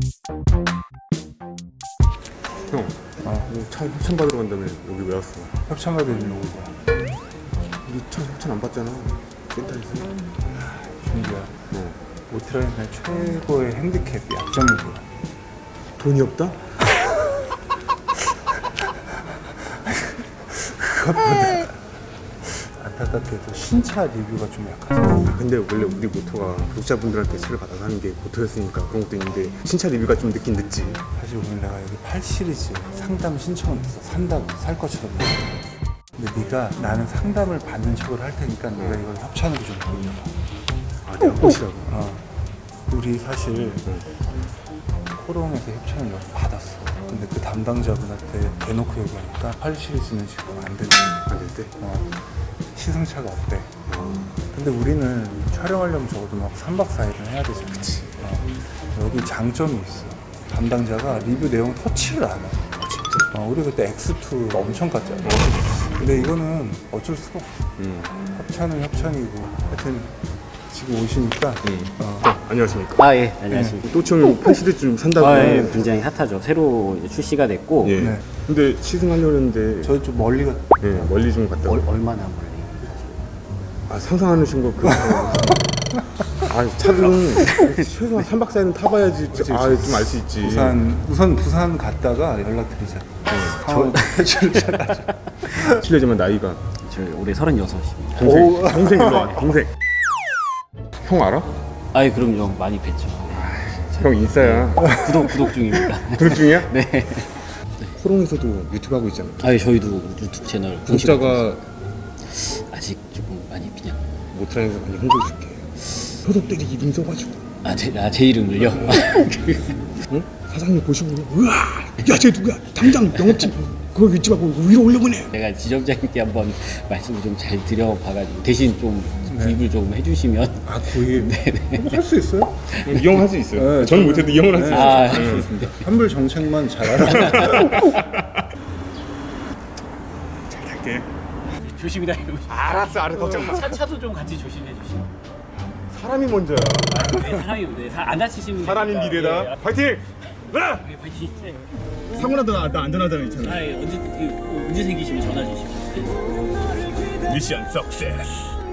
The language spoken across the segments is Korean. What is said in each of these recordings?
형, 차 협찬 받으러 간다며 여기 왜 왔어? 협찬 받으러 오는 거야. 우리 차 협찬 안 받잖아. 센터에서. 준규야, 오토라인의 최고의 핸디캡 약점이 뭐야? 돈이 없다? 그것보다 안타깝게도 신차 리뷰가 좀 약하잖아. 근데 원래 우리 모토가 구독자분들한테 차를 받아서 하는 게 모토였으니까 그런 것도 있는데 신차 리뷰가 좀 늦긴 늦지. 사실 오늘 내가 여기 8 시리즈 상담 신청을 했어. 산다고, 살 것처럼. 근데 네가 나는 상담을 받는 척을 할 테니까 네가 이걸 협찬으로 좀 돌려봐. 아, 내가 꽃이라고. 우리 사실 코롱에서 협찬을 여러 번 받았어. 근데 그 담당자분한테 대놓고 얘기하니까 8 시리즈는 지금 안 된대. 안 될 때? 시승차가 없대. 근데 우리는 촬영하려면 적어도 막 3박 4일은 해야 되잖아. 그치. 여기 장점이 있어. 담당자가 리뷰 내용 터치를 안 해. 진짜? 우리 그때 X2 엄청 깠잖아. 근데 이거는 어쩔 수가 없어. 협찬은 협찬이고. 하여튼 지금 오시니까. 안녕하십니까. 예, 안녕하십니까. 또치형 8시리즈 좀 산다고. 예, 굉장히 핫하죠. 새로 이제 출시가 됐고. 예. 네. 근데 시승하려고 했는데 저희 좀 멀리 갔. 예, 멀리 좀 갔다. 얼마나 멀리? 상상하신 거 그거. 차는 최소한 3박 4일은 타봐야지. 좀 알 수 있지. 우선 부산 갔다가 연락드리자. 상황 대출을 잘하자. 실례지만 나이가 저 올해 36입니다. 동생 일로 와. 동생. 형 알아? 그럼요. 많이 뵀죠. 형 인싸야. 구독 중입니다. 구독 중이야? 네. 코롱에서도 유튜브 하고 있잖아. 저희도 유튜브 채널 구독자가 아직 조금 많이 그냥. 모트라인에서 많이 홍보해줄게. 소속들이 이름 써가지고. 제 이름을요? 응? 사장님 보시고 우와 야 쟤 누구야 당장 영업팀 그거 잊지 말고 위로 올려보내. 제가 지점장님께 한번 말씀을 좀 잘 드려봐가지고 대신 좀 구입을 좀 해주시면. 구입? 네네. 할 수 있어요? 이용할 수 있어요. 저는 못해도 이용을 할 수 있어요. 할 수 있습니다. 환불 정책만 잘 알아. 잘 탈게. 조심히 다니고. 알았어 걱정 마. 차도 좀 같이 조심해 주시고. 사람이 먼저야. 사람이 안 다치시면 사람이 미래다. 파이팅! 파이팅. 사고 나도 나 안전하다는 있잖아. 문제 생기시면 전화 주십시오. 미션 석세스.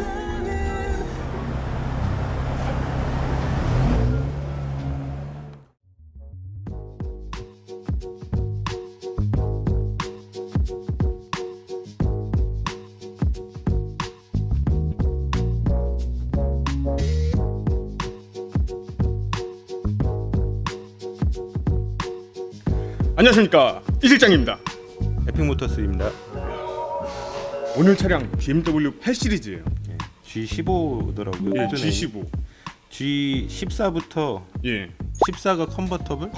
안녕하십니까, 이 실장입니다. 에픽모터스입니다. 오늘 차량 BMW 8 시리즈예요. G15더라고요. 예, G15. G14부터 예, 14가 컨버터블,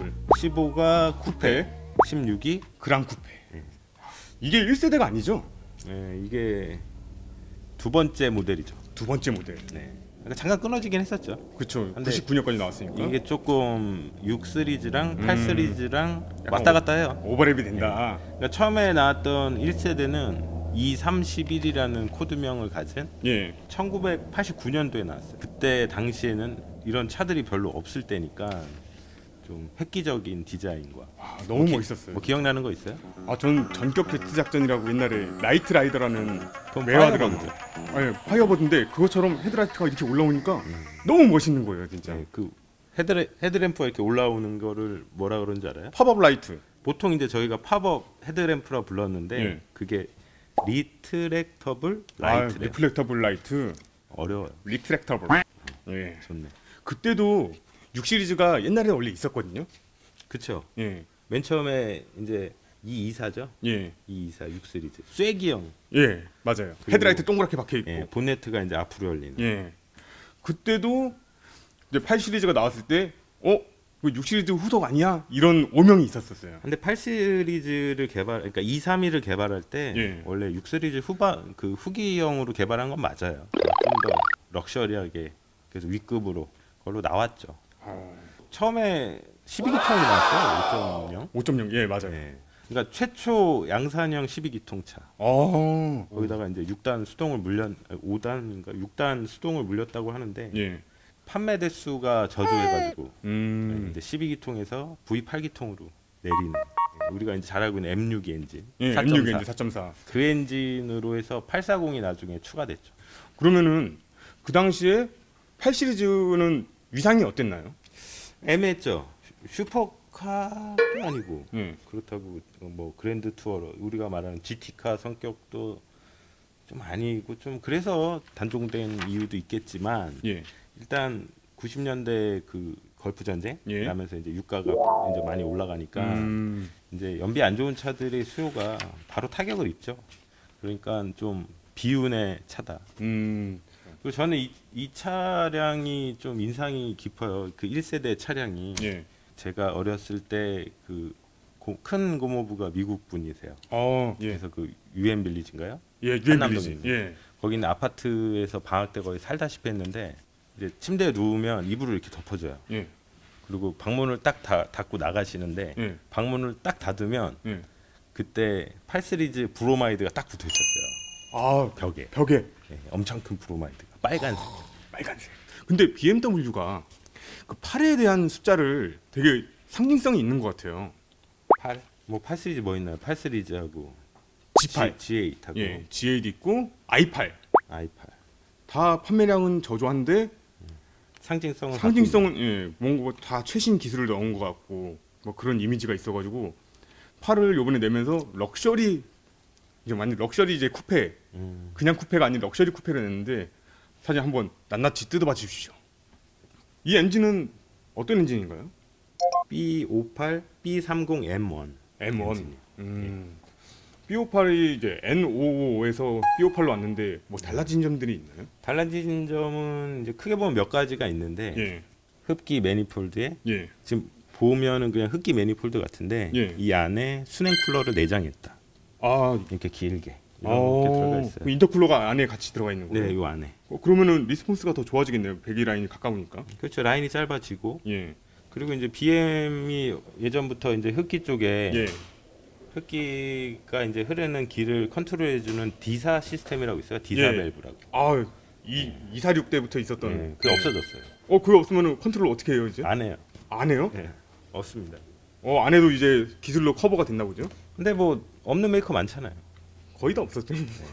15가 쿠페, 16이 그랑 쿠페. 이게 1세대가 아니죠? 이게 두 번째 모델이죠. 두 번째 모델. 네. 그러니까 잠깐 끊어지긴 했었죠. 그쵸. 근데 99년까지 나왔으니까. 이게 조금 6 시리즈랑 8 시리즈랑 왔다 갔다 해요. 오버랩이 된다. 그러니까 처음에 나왔던 1세대는 E31이라는 코드명을 가진 예. 1989년도에 나왔어요. 그때 당시에는 이런 차들이 별로 없을 때니까 좀 획기적인 디자인과 너무 멋있었어요. 뭐 기억나는 거 있어요? 전 전격 제트 작전이라고 옛날에 나이트 라이더라는 그건 매화드라고. 파이어버드. 파이어버드인데 그것처럼 헤드라이트가 이렇게 올라오니까 너무 멋있는 거예요, 진짜. 네, 그 헤드램프가 이렇게 올라오는 거를 뭐라 그러는지 알아요? 팝업 라이트. 보통 이제 저희가 팝업 헤드램프라 불렀는데 예. 그게 리트랙터블 라이트래. 리플렉터블 라이트. 어려워요. 리트랙터블. 예. 좋네. 그때도 6 시리즈가 옛날에 원래 있었거든요. 그쵸. 예. 맨 처음에 이제 224죠. 예. 224 6 시리즈. 쐐기형. 예, 맞아요. 헤드라이트 동그랗게 박혀 있고. 예, 본네트가 이제 앞으로 열리는. 예. 그때도 이제 8 시리즈가 나왔을 때 그 6 시리즈 후속 아니야? 이런 오명이 있었어요. 근데 8 시리즈를 그러니까 232를 개발할 때 예. 원래 6 시리즈 후기형으로 개발한 건 맞아요. 좀 더 럭셔리하게 그래서 위급으로 그걸로 나왔죠. 처음에 12기통이 나왔어요. 5.0. 5.0. 예, 맞아요. 네. 그러니까 최초 양산형 12기통 차. 거기다가 이제 6단 수동을 5단인가 6단 수동을 물렸다고 하는데 예. 판매 대수가 저조해가지고 음. 이제 12기통에서 V8기통으로 내리는 우리가 이제 잘 알고 있는 M6 엔진 예, 4.4. M6 엔진 4.4. 그 엔진으로 해서 840이 나중에 추가됐죠. 그러면은 그 당시에 8 시리즈는 위상이 어땠나요? 애매했죠. 슈퍼카도 아니고 예. 그렇다고 뭐 그랜드 투어러 우리가 말하는 GT카 성격도 좀 아니고 좀 그래서 단종된 이유도 있겠지만 예. 일단 90년대 그 걸프 전쟁 예. 나면서 이제 유가가 이제 많이 올라가니까 음. 이제 연비 안 좋은 차들의 수요가 바로 타격을 입죠. 그러니까 좀 비운의 차다. 음. 그리고 저는 이 차량이 좀 인상이 깊어요. 그 1세대 차량이 예. 제가 어렸을 때 그 큰 고모부가 미국 분이세요. 예. 그래서 그 유엔 빌리지인가요? 예, 한남동에 유엔빌리지. 있는. 예. 거기는 아파트에서 방학 때 거의 살다시피 했는데 이제 침대에 누우면 이불을 이렇게 덮어줘요. 예. 그리고 방문을 딱 닫고 나가시는데 예. 방문을 딱 닫으면 예. 그때 8 시리즈 브로마이드가 딱 붙어 있었어요. 아, 벽에. 벽에 예, 엄청 큰 브로마이드가 빨간색. 빨간색. 근데 BMW가 그 8에 대한 숫자를 되게 상징성이 있는 것 같아요. 8? 뭐 8 시리즈 뭐 있나요? 8 시리즈하고 G8. G8하고 예, G8 있고 i8 i8. 다 판매량은 저조한데 상징성은 상징성은 예, 뭔가 다 최신 기술을 넣은 것 같고 뭐 그런 이미지가 있어가지고 8을 요번에 내면서 럭셔리 이제 완전 럭셔리 이제 쿠페 그냥 쿠페가 아닌 럭셔리 쿠페를 냈는데 사진 한번 낱낱이 뜯어봐 주십시오. 이 엔진은 어떤 엔진인가요? B58, B30M1. M1. 엔진이요. B58이 이제 N55에서 B58로 왔는데 뭐 달라진 점들이 있나요? 달라진 점은 이제 크게 보면 몇 가지가 있는데 예, 흡기 매니폴드에 예, 지금 보면은 그냥 흡기 매니폴드 같은데 예. 이 안에 수냉 쿨러를 내장했다. 아, 이렇게 길게 이렇게 들어가 있어요. 그 인터쿨러가 안에 같이 들어가 있는 거예요? 네, 이 안에. 그러면은 리스폰스가 더 좋아지겠네요. 배기 라인이 가까우니까. 그렇죠. 라인이 짧아지고 예, 그리고 이제 BM이 예전부터 이제 흡기 쪽에 예, 흡기가 이제 흐르는 길을 컨트롤해주는 디사 시스템이라고 있어요. 디사 예. 밸브라고. 아, 246 때부터 있었던. 네, 그게 없어졌어요. 그거 없으면은 컨트롤 어떻게 해요 이제? 안 해요. 안 해요? 네, 없습니다. 안 해도 이제 기술로 커버가 됐나 보죠? 근데 뭐 없는 메이커 많잖아요. 거의 다 없었죠.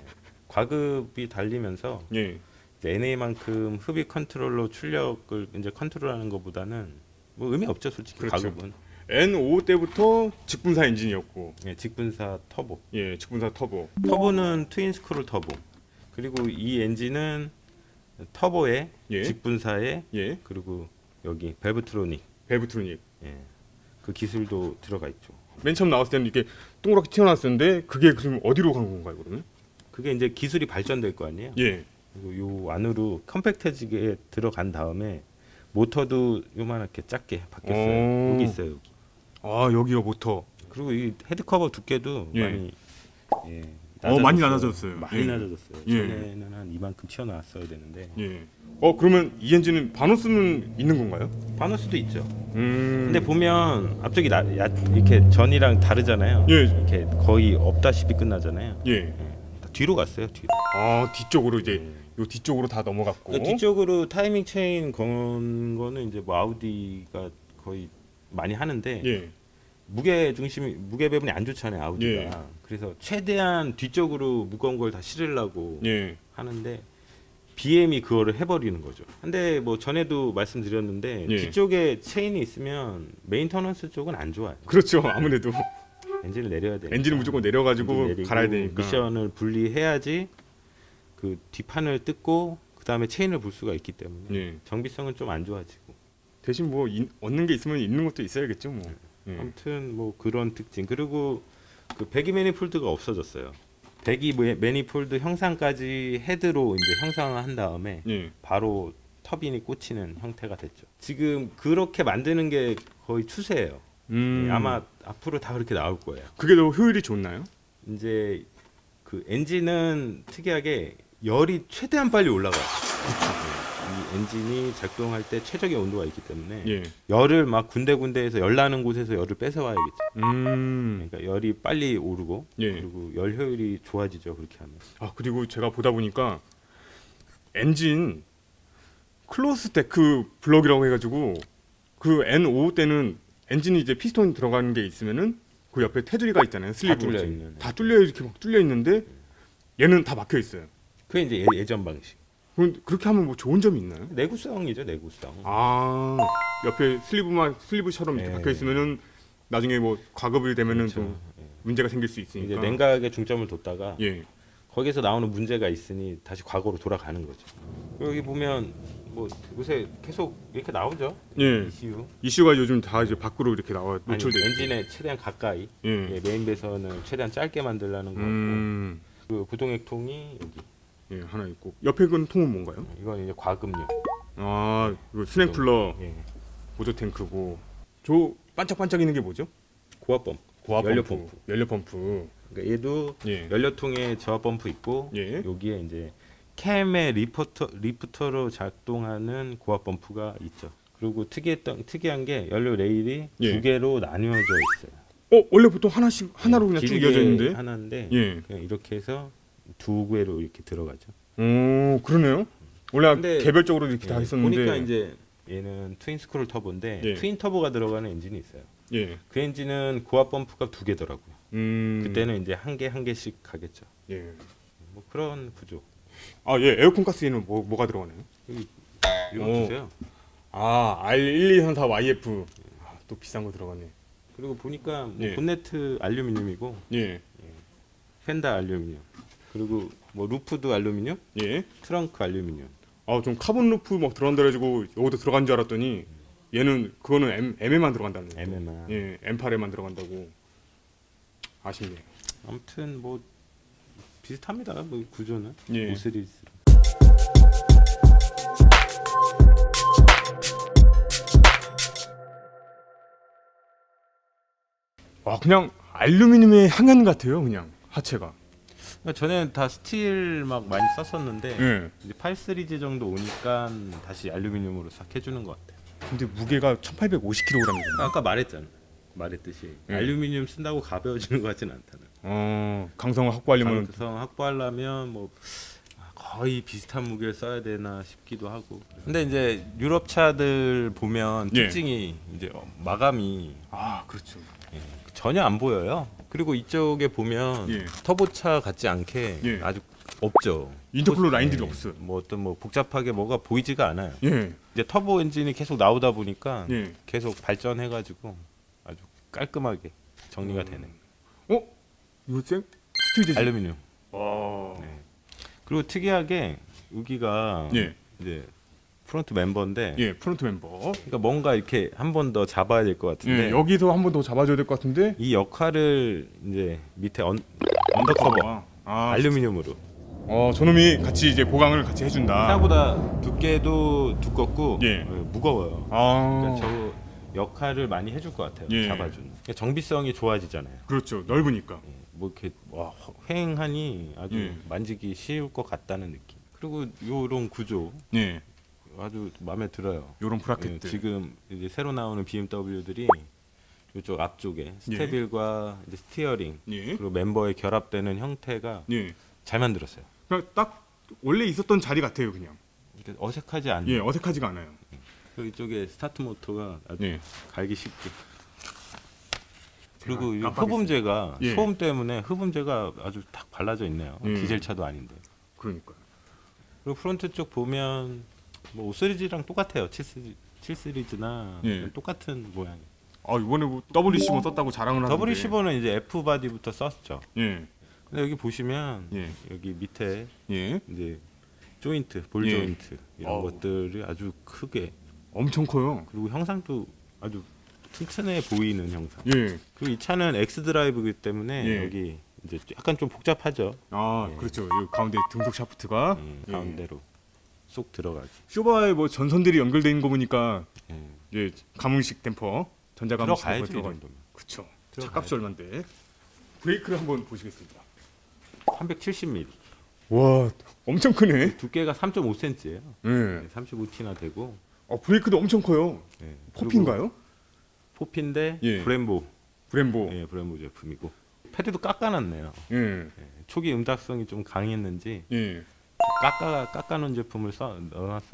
과급이 달리면서 예, NA만큼 흡입 컨트롤로 출력을 이제 컨트롤하는 것보다는 뭐 의미 없죠, 솔직히. 그렇죠. 과급은. N55 때부터 직분사 엔진이었고, 예, 직분사 터보. 예, 직분사 터보. 터보는 트윈 스크롤 터보. 그리고 이 엔진은 터보에 예. 직분사에 예, 그리고 여기 밸브트로닉 밸브트로닉. 예. 그 기술도 들어가 있죠. 맨 처음 나왔을 때는 이렇게 동그랗게 튀어나왔었는데 그게 그럼 어디로 간 건가요, 그러면? 그게 이제 기술이 발전될 거 아니에요. 예, 그리고 요 안으로 컴팩트지게 들어간 다음에 모터도 요만하게 작게 바뀌었어요. 여기 있어요. 여기. 아 여기가 모터. 그리고 이 헤드 커버 두께도 예. 많이 많이 낮아졌어요. 많이 예. 낮아졌어요. 예. 전에는 한 이만큼 튀어나왔어야 되는데 예. 그러면 이 엔진은 바노스는 있는 건가요? 바노스도 있죠. 근데 근데 보면 앞쪽이 이렇게 전이랑 다르잖아요. 예, 이렇게 거의 없다시피 끝나잖아요. 예. 다 뒤로 갔어요. 뒤로. 뒤쪽으로 이제 요 뒤쪽으로 다 넘어갔고. 그러니까 뒤쪽으로 타이밍 체인 건 거는 이제 뭐 아우디가 거의 많이 하는데 예, 무게 배분이 안 좋잖아요, 아우디가. 예. 그래서 최대한 뒤쪽으로 무거운 걸 다 실으려고 예, 하는데 BM이 그거를 해버리는 거죠. 근데 뭐 전에도 말씀드렸는데 예. 뒤쪽에 체인이 있으면 메인터넌스 쪽은 안 좋아요. 그렇죠. 아무래도 엔진을 내려야 되니까. 엔진을 무조건 내려가지고 엔진 내리고 갈아야 되니까. 미션을 분리해야지 그 뒷판을 뜯고 그 다음에 체인을 볼 수가 있기 때문에 예. 정비성은 좀 안 좋아지고. 대신 뭐 얻는 게 있으면 있는 것도 있어야겠죠, 뭐. 예. 아무튼 뭐 그런 특징. 그리고 그 배기 매니폴드가 없어졌어요. 배기 매니폴드 형상까지 헤드로 이제 형상을 한 다음에 예. 바로 터빈이 꽂히는 형태가 됐죠. 지금 그렇게 만드는 게 거의 추세예요. 아마 앞으로 다 그렇게 나올 거예요. 그게 더 효율이 좋나요? 이제 그 엔진은 특이하게 열이 최대한 빨리 올라가요. 이 엔진이 작동할 때 최적의 온도가 있기 때문에 예. 열을 막 군데군데에서 열 나는 곳에서 열을 뺏어와야겠죠. 음. 그러니까 열이 빨리 오르고 예. 그리고 열 효율이 좋아지죠. 그렇게 하면. 그리고 제가 보다 보니까 엔진 클로스 데크 블럭이라고 해가지고 그 N55 때는 엔진이 이제 피스톤이 들어가는 게 있으면은 그 옆에 테두리가 있잖아요. 슬리브 뚫려 같이. 있는. 다 뚫려 이렇게 막 뚫려 있는데 얘는 다 막혀 있어요. 그게 이제 예전 방식. 그럼 그렇게 하면 뭐 좋은 점이 있나요? 내구성이죠, 내구성. 아 옆에 슬리브처럼 이렇게 예. 박혀 있으면은 나중에 뭐 과급이 되면은 그렇죠. 좀 예. 문제가 생길 수 이제 있으니까. 냉각에 중점을 뒀다가 예. 거기서 나오는 문제가 있으니 다시 과거로 돌아가는 거죠. 여기 보면 뭐 요새 계속 이렇게 나오죠. 예. ECU. 이슈가 요즘 다 이제 밖으로 이렇게 나와 아니, 노출돼. 있고. 엔진에 최대한 가까이. 예. 예, 메인 배선을 최대한 짧게 만들라는 거고. 그 구동액통이 여기. 예, 하나 있고. 옆에 건 통은 뭔가요? 이건 이제 과급용. 아, 이거 스낵쿨러 예. 보조 탱크고. 저 반짝반짝이는 게 뭐죠? 고압 펌프. 고압 연료 펌프. 펌프. 연료 펌프. 그러니까 얘도 예. 연료통에 저압 펌프 있고 예. 여기에 이제 캠의 리프터로 작동하는 고압 펌프가 있죠. 그리고 특이한 게 연료 레일이 예. 두 개로 나뉘어져 있어요. 원래 보통 하나로 그냥 쭉 길게 이어져 있는데. 하나인데 예. 그냥 이렇게 해서 두 개로 이렇게 들어가죠. 그러네요. 원래 근데 개별적으로 이렇게 다 예, 했었는데. 보니까 이제 얘는 트윈 스크롤 터보인데 예. 트윈 터보가 들어가는 엔진이 있어요. 예. 그 엔진은 고압 펌프가 두 개더라고요. 그때는 이제 한 개씩 가겠죠. 예. 뭐 그런 구조. 아, 예. 에어컨 가스에는 뭐가 들어가나요? 이거 오. 주세요. 아, R1234YF. 아, 또 비싼 거 들어가네. 그리고 보니까 뭐 예. 본네트 알루미늄이고 예. 펜더 알루미늄. 그리고 뭐 루프도 알루미늄, 예. 트렁크 알루미늄. 아, 좀 카본 루프 막 들어간다 해가지고 여기도 들어간 줄 알았더니 얘는 그거는 M에만 들어간다는 거. M에만. 예, M8에만 들어간다고. 아쉽네요. 아무튼 뭐 비슷합니다. 뭐 구조는 예. 5 시리즈. 와, 그냥 알루미늄의 향연 같아요, 그냥 하체가. 그러니까 전에는 다 스틸 막 많이 썼었는데 예. 이제 8 시리즈 정도 오니까 다시 알루미늄으로 싹 해주는 것 같아요. 근데 무게가 1,850kg이거든요. 아까 말했듯이 예. 알루미늄 쓴다고 가벼워지는 것 같지는 않다는. 강성을 확보하려면 가능성 확보하려면 뭐 거의 비슷한 무게를 써야 되나 싶기도 하고. 근데 이제 유럽 차들 보면 예. 특징이 이제 마감이 그렇죠. 전혀 안 보여요. 그리고 이쪽에 보면 예. 터보차 같지 않게 예. 아주 없죠. 인터쿨러 예. 라인들이 없어요. 뭐 어떤 뭐 복잡하게 뭐가 보이지가 않아요. 예. 이제 터보 엔진이 계속 나오다 보니까 예. 계속 발전해가지고 아주 깔끔하게 정리가 되네. 이거 스틸이지? 알루미늄. 와. 네. 그리고 특이하게 여기가 예. 이제 프론트 멤버인데, 예, 프론트 멤버. 그러니까 뭔가 이렇게 한 번 더 잡아야 될 것 같은데 예, 여기서 한 번 더 잡아줘야 될 것 같은데. 이 역할을 이제 밑에 언더커버 알루미늄으로. 저놈이 같이 이제 보강을 같이 해준다. 생각보다 두께도 두껍고 예. 무거워요. 아, 그러니까 저 역할을 많이 해줄 것 같아요. 예. 잡아주는. 그러니까 정비성이 좋아지잖아요. 그렇죠. 넓으니까. 뭐 이렇게 휑하니 아주 예. 만지기 쉬울 것 같다는 느낌. 그리고 요런 구조 예, 아주 마음에 들어요. 요런 예, 브라켓들. 지금 이제 새로 나오는 BMW들이 이쪽 앞쪽에 스테빌과 이제 스티어링 예, 그리고 멤버에 결합되는 형태가 예. 잘 만들었어요. 그냥 딱 원래 있었던 자리 같아요, 그냥. 그러니까 어색하지 않네. 예, 어색하지가 않아요. 그리고 이쪽에 스타트 모터가 아주 예. 갈기 쉽게. 그리고 이 깜빡했어요. 흡음재가 예. 소음 때문에 흡음재가 아주 탁 발라져 있네요. 디젤 차도 아닌데. 그러니까. 그리고 프론트 쪽 보면 뭐 5 시리즈랑 똑같아요. 7 시리즈나 예. 똑같은 모양이. 이번에 뭐 WC1 썼다고 자랑을 하는데. W15는 이제 F 바디부터 썼죠. 예, 근데 여기 보시면 예, 여기 밑에 예. 이제 조인트, 볼 예. 조인트 이런 어우. 것들이 아주 크게, 엄청 커요. 그리고 형상도 아주 튼튼해 보이는 형상. 예. 그리고 이 차는 X 드라이브이기 때문에 예. 여기 이제 약간 좀 복잡하죠. 아, 그렇죠. 이 가운데 등속 샤프트가 가운데로 쏙 들어가지. 쇼바에 뭐 전선들이 연결돼 있는 거 보니까 예. 예, 가문식 댐퍼, 전자 가문식 댐퍼 들어가야지 이 들어가. 정도면. 그렇죠. 들어가야지. 차값이 얼마인데? 브레이크를 한번 보시겠습니다. 370mm. 와, 엄청 크네. 두께가 3.5cm예요. 예. 35T나 되고. 브레이크도 엄청 커요. 예. 포피인가요? 포피인데 예. 브렘보. 브렘보. 예, 브렘보 제품이고. 패드도 깎아놨네요. 예. 예. 초기 음각성이 좀 강했는지 예. 깎아놓은 제품을 넣어놨어요.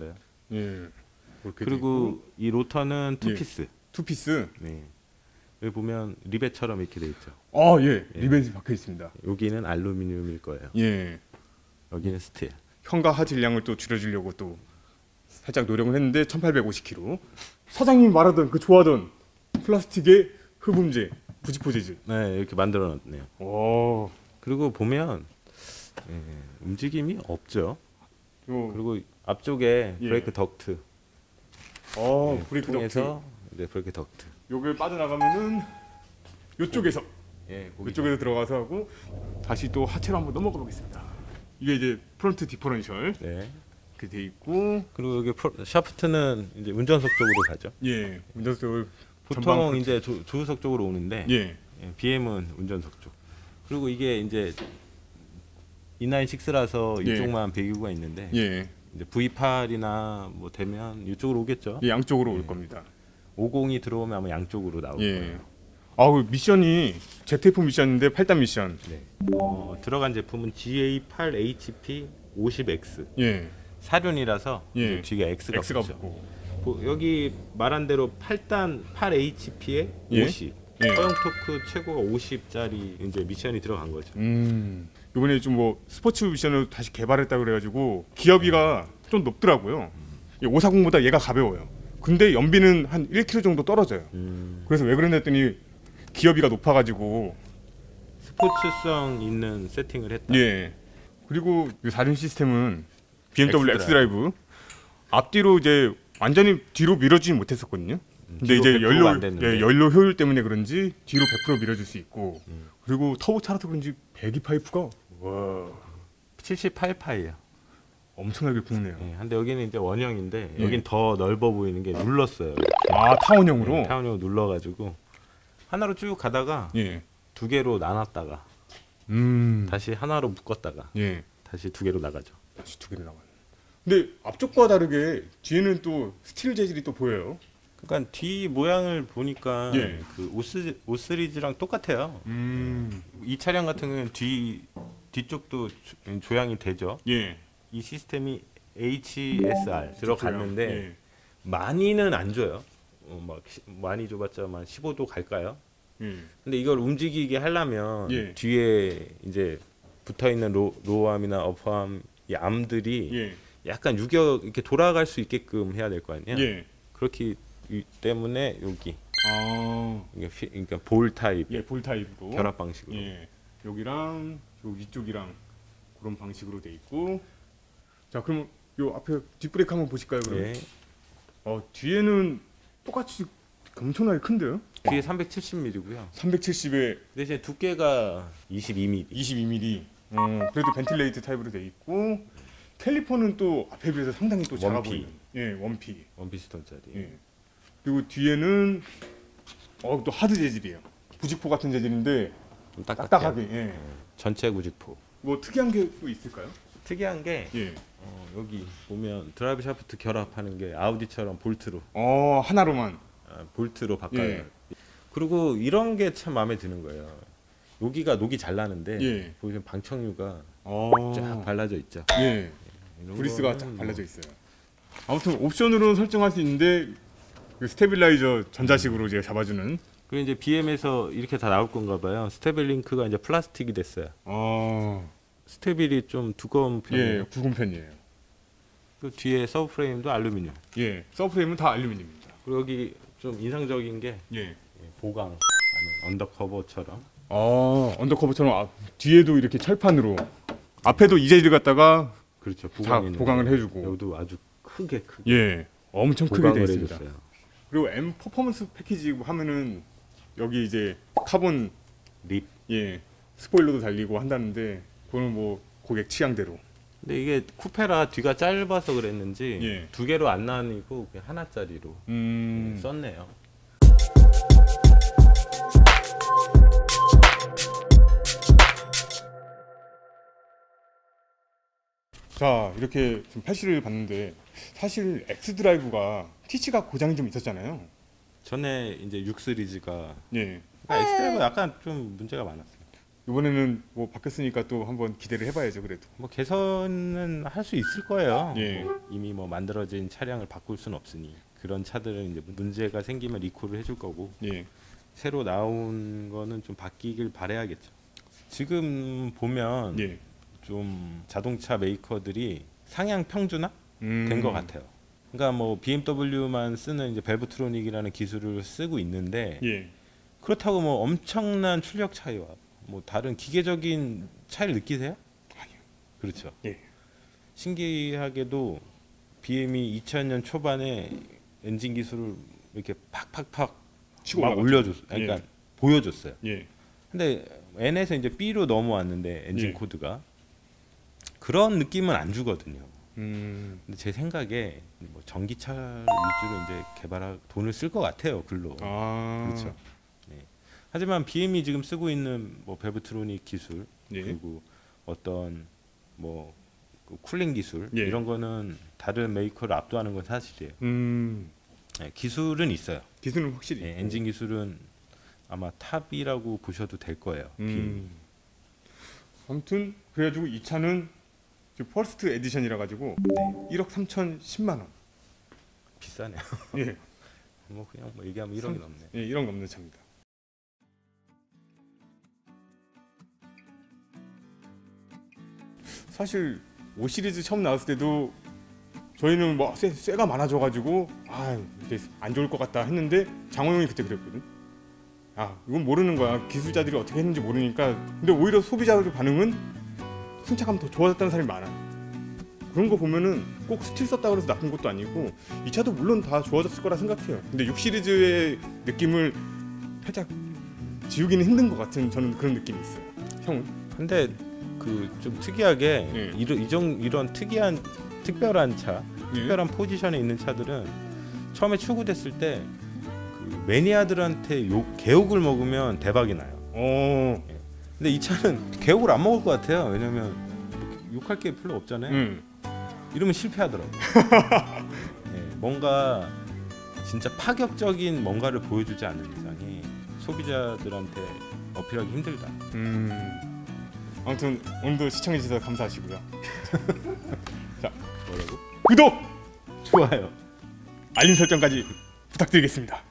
예. 그렇게 돼 그리고 이 로터는 예. 투피스. 있고. 투피스. 네. 여기 보면 리벳처럼 이렇게 돼 있죠. 아 예. 리벤이 박혀 있습니다. 여기는 알루미늄일 거예요. 예. 여기는 스틸. 현가 하질량을 또 줄여주려고 또 살짝 노력을 했는데 1850kg. 사장님이 말하던 그 좋아하던 플라스틱의 흡음재 부직포 재질. 네, 이렇게 만들어 놨네요. 오. 그리고 보면 예, 움직임이 없죠. 요. 그리고 앞쪽에 예. 브레이크 덕트 어, 브레이크 덕트. 통해서 이제 브레이크 덕트. 요게 빠져나가면은 요쪽에서 예, 이쪽에서 들어가서 하고 다시 또 하체로 한번 넘어가 보겠습니다. 이게 이제 프론트 디퍼런셜 네. 이렇게 돼 있고 그리고 여기 샤프트는 이제 운전석 쪽으로 가죠. 예 운전석을 보통 이제 조수석 쪽으로 오는데 예 BM은 운전석 쪽. 그리고 이게 이제 E96라서 예. 이쪽만 배기구가 있는데 예. 이제 V8이나 뭐 되면 이쪽으로 오겠죠. 예, 양쪽으로 예. 올 겁니다. 50이 들어오면 아마 양쪽으로 나올 예. 거예요. 그 미션이 ZF 미션인데 8단 미션. 네. 들어간 제품은 GA8HP50X 예. 사륜이라서 예. 뒤에 X가 X가 붙죠. 붙고. 여기 말한 대로 8단 8HP에 예. 50. 예. 허용 토크 최고가 50짜리 이제 미션이 들어간 거죠. 이번에 좀 뭐 스포츠 미션을 다시 개발했다 그래가지고 기어비가 좀 높더라고요. 540보다 얘가 가벼워요. 근데 연비는 한 1km 정도 떨어져요. 그래서 왜 그랬나 했더니 기어비가 높아가지고 스포츠성 있는 세팅을 했다. 예. 그리고 이 사륜 시스템은 BMW X X드라이브 앞뒤로 이제 완전히 뒤로 밀어주지 못했었거든요. 근데 뒤로 이제 100%가 연료 안 됐는데. 연료 효율 때문에 그런지 뒤로 100% 밀어줄 수 있고 그리고 터보차라서 그런지 배기 파이프가 와 78파예요. 엄청나게 굵네요. 근데 여기는 이제 원형인데 예. 여긴 더 넓어 보이는 게 눌렀어요. 아 타원형으로. 타원형으로 눌러가지고 하나로 쭉 가다가 예. 두 개로 나눴다가 다시 하나로 묶었다가 예. 다시 두 개로 나가죠. 다시 두 개로 나가요. 근데 앞쪽과 다르게 뒤에는 또 스틸 재질이 또 보여요. 그러니까 뒤 모양을 보니까 예. 그 오스리즈랑 똑같아요. 이 차량 같은 경우는 뒤쪽도 조향이 되죠. 예. 이 시스템이 HSR 들어갔는데 예. 많이는 안 줘요. 막 많이 줘봤자만 15도 갈까요? 예. 근데 이걸 움직이게 하려면 예. 뒤에 이제 붙어 있는 로암이나 어퍼암 이 암들이 예. 약간 유격 이렇게 돌아갈 수 있게끔 해야 될 거 아니에요? 예. 그렇기 때문에 여기 아. 그러니까 볼 타입 예, 볼 타입으로. 결합 방식으로. 예. 여기랑 요 위쪽이랑 그런 방식으로 돼 있고. 자, 그럼 요 앞에 뒷브레이크 한번 보실까요, 그럼? 예. 뒤에는 똑같이 엄청나게 큰데요? 뒤에 370mm고요. 370에 대신 두께가 22mm. 22mm. 그래도 벤틸레이트 타입으로 돼 있고 캘리퍼는 또 앞에 비해서 상당히 또 작아 원피. 보이는. 예, 원피. 원피스톤짜리. 예. 그리고 뒤에는 또 하드 재질이에요. 부직포 같은 재질인데 좀 딱딱해요. 딱딱하게. 예. 전체 구직포. 뭐 특이한 게 또 있을까요? 특이한 게 예. 여기 보면 드라이브 샤프트 결합하는 게 아우디처럼 볼트로 하나로만. 볼트로 바꿔요. 예. 그리고 이런 게 참 마음에 드는 거예요. 여기가 녹이 잘 나는데 예. 보시면 방청류가 쫙 발라져 있죠. 예. 이런 브리스가 거는 쫙 뭐 발라져 있어요. 아무튼 옵션으로 설정할 수 있는데 그 스테빌라이저 전자식으로 이제 잡아주는. 그리고 이제 BM에서 이렇게 다 나올 건가 봐요. 스테빌 링크가 이제 플라스틱이 됐어요. 스테빌이 좀 두꺼운 편이에요. 예, 굵은 편이에요. 그 뒤에 서브프레임도 알루미늄. 예, 서프레임은 다 알루미늄입니다. 그리고 여기 좀 인상적인 게 예. 보강, 언더커버처럼. 언더커버처럼 뒤에도 이렇게 철판으로 앞에도 이 재질 갖다가 그렇죠. 다 보강을 해주고. 여기도 아주 크게 예, 엄청 크게 되어 보강을 있습니다. 해줬어요. 그리고 M 퍼포먼스 패키지 하면은 여기 이제 카본 립. 예 스포일러도 달리고 한다는데 그거는 뭐 고객 취향대로. 근데 이게 쿠페라 뒤가 짧아서 그랬는지 예. 두 개로 안 나뉘고 그냥 하나짜리로 썼네요. 자 이렇게 지금 80을 봤는데 사실 X 드라이브가 TC가 고장이 좀 있었잖아요. 전에 이제 6 시리즈가 예. 엑스트라이브 약간 좀 문제가 많았어요. 이번에는 뭐 바뀌었으니까 또 한번 기대를 해봐야죠. 그래도. 뭐 개선은 할 수 있을 거예요. 예. 이미 뭐 만들어진 차량을 바꿀 수는 없으니 그런 차들은 이제 문제가 생기면 리콜을 해줄 거고 예. 새로 나온 거는 좀 바뀌길 바라야겠죠. 지금 보면 예. 좀 자동차 메이커들이 상향 평준화 된 것 같아요. 그러니까 뭐 BMW만 쓰는 이제 벨브트로닉이라는 기술을 쓰고 있는데 예. 그렇다고 뭐 엄청난 출력 차이와 뭐 다른 기계적인 차이를 느끼세요? 아니요. 그렇죠. 예. 신기하게도 BM이 2000년 초반에 엔진 기술을 이렇게 팍팍팍 치고 막 올라갔죠. 올려줬어요. 그러니까 예. 보여줬어요. 예. 근데 N에서 이제 B로 넘어왔는데 엔진 예. 코드가 그런 느낌은 안 주거든요. 음. 근데 제 생각에 뭐 전기차 위주로 이제 돈을 쓸 것 같아요. 글로. 아. 그렇죠. 네. 하지만 BM이 지금 쓰고 있는 뭐 벨브트로닉 기술 예. 그리고 어떤 뭐 그 쿨링 기술 예. 이런 거는 다른 메이커를 압도하는 건 사실이에요. 네, 기술은 있어요. 기술은 확실히. 네, 있고. 엔진 기술은 아마 탑이라고 보셔도 될 거예요. BM. 아무튼 그래가지고 이 차는 지금 퍼스트 에디션이라 가지고 네. 1억 3,010만 원. 비싸네요. 예. 뭐 그냥 뭐 얘기하면 1억이 넘네. 예, 1억 넘는 차입니다. 사실 5 시리즈 처음 나왔을 때도 저희는 뭐 쇠가 많아져가지고 이제 안 좋을 것 같다 했는데 장호 형이 그때 그랬거든. 이건 모르는 거야. 기술자들이 어떻게 했는지 모르니까. 근데 오히려 소비자들 반응은 승차감 더 좋아졌다는 사람이 많아. 그런 거 보면은 꼭 스틸 썼다고 해서 나쁜 것도 아니고 이 차도 물론 다 좋아졌을 거라 생각해요. 근데 6 시리즈의 느낌을 살짝 지우기는 힘든 것 같은 저는 그런 느낌이 있어요. 형은? 근데 그 좀 특이하게 예. 이런 특별한 차, 예. 특별한 포지션에 있는 차들은 처음에 출고됐을 때 그 매니아들한테 개욕을 먹으면 대박이 나요. 근데 이 차는 개욕을 안 먹을 것 같아요. 왜냐면 욕할 게 별로 없잖아요. 이러면 실패하더라고요. 네, 뭔가 진짜 파격적인 뭔가를 보여주지 않는 이상이 소비자들한테 어필하기 힘들다. 아무튼 오늘도 시청해 주셔서 감사하시고요. 자, 뭐라고? 구독, 좋아요. 알림 설정까지 부탁드리겠습니다.